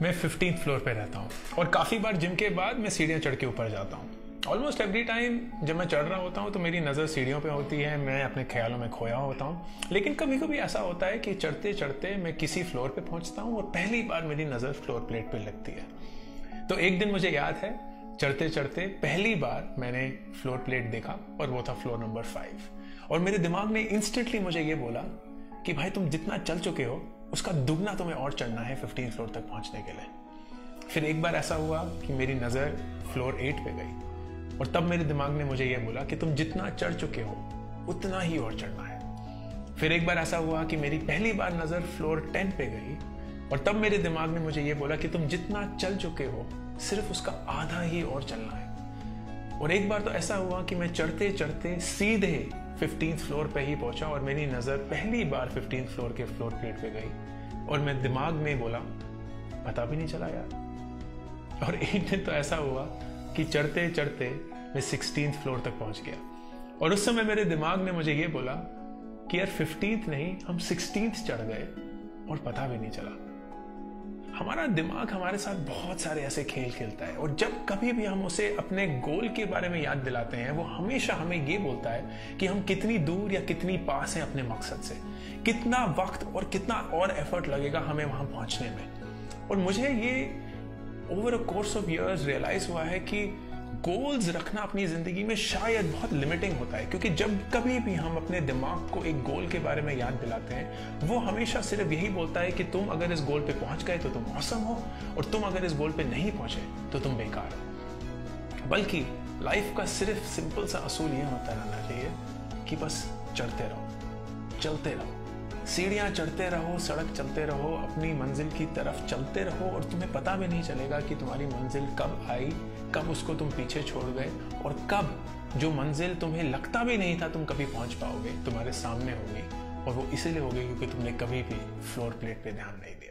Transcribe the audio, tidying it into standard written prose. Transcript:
मैं 15th floor पे रहता हूँ और काफ़ी बार जिम के बाद मैं सीढ़ियाँ चढ़ के ऊपर जाता हूँ। ऑलमोस्ट एवरी टाइम जब मैं चढ़ रहा होता हूँ तो मेरी नज़र सीढ़ियों पे होती है, मैं अपने ख्यालों में खोया होता हूँ। लेकिन कभी कभी ऐसा होता है कि चढ़ते चढ़ते मैं किसी फ्लोर पे पहुँचता हूँ और पहली बार मेरी नज़र फ्लोर प्लेट पे लगती है। तो एक दिन मुझे याद है, चढ़ते चढ़ते पहली बार मैंने फ्लोर प्लेट देखा और वो था फ्लोर नंबर 5। और मेरे दिमाग ने इंस्टेंटली मुझे ये बोला कि भाई तुम जितना चल चुके हो उसका दुगना तुम्हें और चढ़ना है 15 फ्लोर तक पहुंचने के लिए। फिर एक बार ऐसा हुआ कि मेरी नज़र फ्लोर 8 पे गई और तब मेरे दिमाग ने मुझे ये बोला कि तुम जितना चढ़ चुके हो उतना ही और चढ़ना है। फिर एक बार ऐसा हुआ कि मेरी पहली बार नज़र फ्लोर 10 पे गई और तब मेरे दिमाग ने मुझे ये बोला कि तुम जितना चल चुके हो सिर्फ उसका आधा ही और चलना है। और एक बार तो ऐसा हुआ कि मैं चढ़ते चढ़ते सीधे 15th फ्लोर पे ही पहुंचा और मेरी नज़र पहली बार 15th फ्लोर के फ्लोर प्लेट पे गई और मैं दिमाग में बोला पता भी नहीं चला यार। और एक दिन तो ऐसा हुआ कि चढ़ते चढ़ते मैं 16th फ्लोर तक पहुंच गया और उस समय मेरे दिमाग ने मुझे ये बोला कि यार 15th नहीं, हम 16th चढ़ गए और पता भी नहीं चला। हमारा दिमाग हमारे साथ बहुत सारे ऐसे खेल खेलता है और जब कभी भी हम उसे अपने गोल के बारे में याद दिलाते हैं वो हमेशा हमें ये बोलता है कि हम कितनी दूर या कितनी पास हैं अपने मकसद से, कितना वक्त और कितना और एफर्ट लगेगा हमें वहां पहुंचने में। और मुझे ये over a course of years realize हुआ है कि गोल्स रखना अपनी जिंदगी में शायद बहुत लिमिटिंग होता है, क्योंकि जब कभी भी हम अपने दिमाग को एक गोल के बारे में याद दिलाते हैं वो हमेशा सिर्फ यही बोलता है कि तुम अगर इस गोल पे पहुंच गए तो तुम ऑसम हो और तुम अगर इस गोल पे नहीं पहुंचे तो तुम बेकार हो। बल्कि लाइफ का सिर्फ सिंपल सा असूल ये होता रहना चाहिए कि बस चढ़ते रहो, चलते रहो, सीढ़ियाँ चढ़ते रहो, सड़क चलते रहो, अपनी मंजिल की तरफ चलते रहो और तुम्हें पता भी नहीं चलेगा कि तुम्हारी मंजिल कब आई, कब उसको तुम पीछे छोड़ गए और कब जो मंजिल तुम्हें लगता भी नहीं था तुम कभी पहुंच पाओगे तुम्हारे सामने होगी। और वो इसीलिए होगी क्योंकि तुमने कभी भी फ्लोर प्लेट पे ध्यान नहीं दिया।